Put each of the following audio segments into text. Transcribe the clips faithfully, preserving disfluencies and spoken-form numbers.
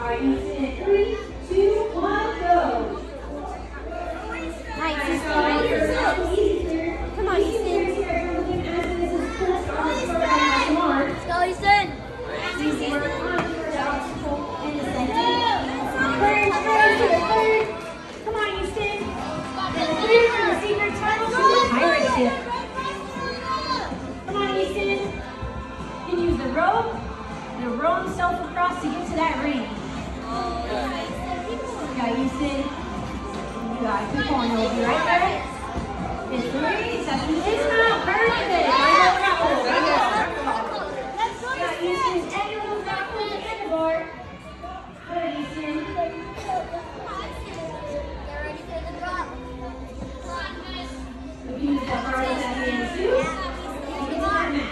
right, Easton. Three, two, one, go. Nice. Come on, Easton. Let's go, Easton. Easy work on the obstacle in the center. Third, third, third. Come on, Easton. And the third for the secret tunnel to the pirate ship. Come on, Easton. You can use the rope and row himself across to get to that ring. You got Easton. You got it. Keep going. You'll be right there. And three. That's the dismount. Perfect. You got Easton. And you move back with the handlebar. Good, Easton. Use that bar with that hand too. And get to that mat.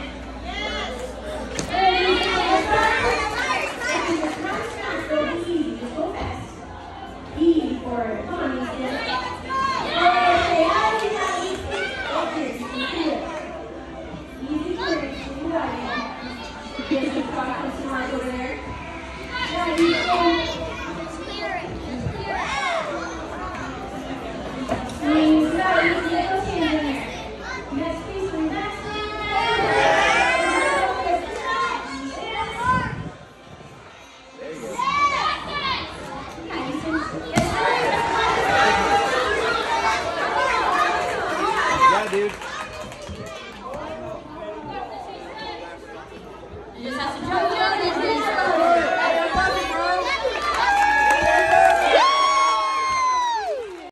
Good, Easton. This is a front smash, so be easy. Just go fast. E for it. Come on, Easton. Okay, out of that, Easton. Right here. You can do it. Easy for it. You got it. Get some question mark over there. Yeah, Easton. You got it. Easy. Those hands in there. Next piece from that side. There you go. Yeah, Easton. Yeah, dude.